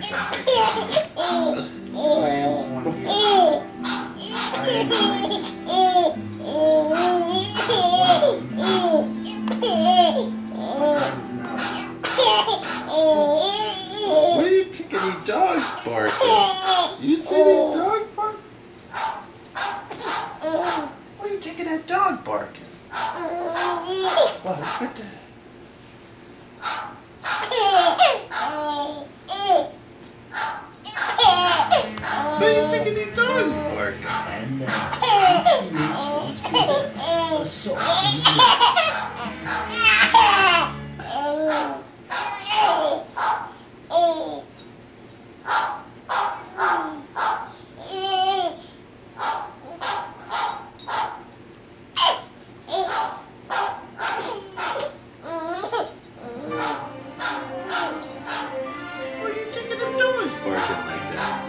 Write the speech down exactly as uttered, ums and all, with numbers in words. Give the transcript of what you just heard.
What are you taking these dogs barking? You see these dogs barking? Why are you taking that dog barking? What? What the? Why are you taking these dogs barking? And now, presents a song. Why are you taking the dogs barking like that?